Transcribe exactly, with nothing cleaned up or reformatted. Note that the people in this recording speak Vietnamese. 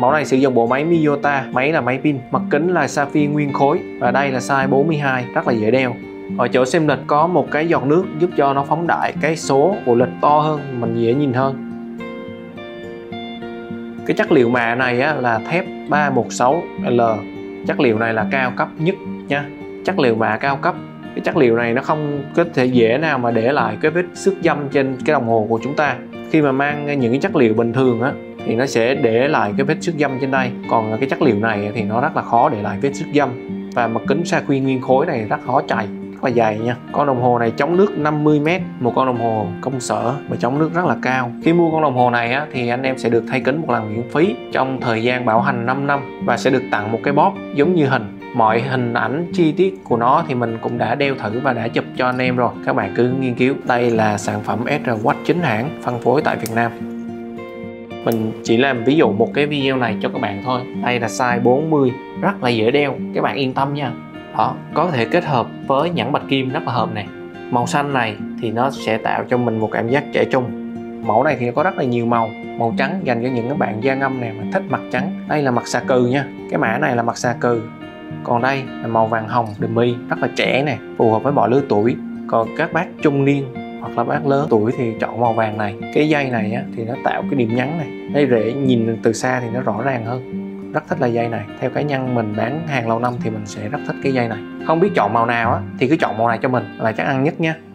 Mẫu này sử dụng bộ máy Miyota, máy là máy pin, mặt kính là sapphire nguyên khối và đây là size bốn mươi hai, rất là dễ đeo. Ở chỗ xem lịch có một cái giọt nước giúp cho nó phóng đại cái số của lịch to hơn, mình dễ nhìn hơn. Cái chất liệu mạ này á, là thép ba một sáu L. Chất liệu này là cao cấp nhất nha. Chất liệu mạ cao cấp. Cái chất liệu này nó không có thể dễ nào mà để lại cái vết xước dăm trên cái đồng hồ của chúng ta. Khi mà mang những cái chất liệu bình thường á thì nó sẽ để lại cái vết xước dăm trên đây. Còn cái chất liệu này thì nó rất là khó để lại vết xước dăm. Và mặt kính sapphire nguyên khối này rất khó chày, rất là dày nha. Con đồng hồ này chống nước năm mươi mét, một con đồng hồ công sở và chống nước rất là cao. Khi mua con đồng hồ này á, thì anh em sẽ được thay kính một lần miễn phí trong thời gian bảo hành năm năm và sẽ được tặng một cái bóp giống như hình. Mọi hình ảnh chi tiết của nó thì mình cũng đã đeo thử và đã chụp cho anh em rồi, các bạn cứ nghiên cứu. Đây là sản phẩm ét rờ Watch chính hãng phân phối tại Việt Nam. Mình chỉ làm ví dụ một cái video này cho các bạn thôi. Đây là size bốn mươi, rất là dễ đeo, các bạn yên tâm nha. Đó, có thể kết hợp với nhẫn bạch kim rất là hợp này. Màu xanh này thì nó sẽ tạo cho mình một cảm giác trẻ trung. Mẫu này thì có rất là nhiều màu. Màu trắng dành cho những các bạn da ngâm này mà thích mặt trắng. Đây là mặt xà cừ nha. Cái mã này là mặt xà cừ. Còn đây là màu vàng hồng demi, rất là trẻ nè, phù hợp với mọi lứa tuổi. Còn các bác trung niên hoặc là bác lớn tuổi thì chọn màu vàng này. Cái dây này á, thì nó tạo cái điểm nhấn này. Đây rễ nhìn từ xa thì nó rõ ràng hơn. Rất thích là dây này. Theo cá nhân mình bán hàng lâu năm thì mình sẽ rất thích cái dây này. Không biết chọn màu nào á thì cứ chọn màu này cho mình là chắc ăn nhất nha.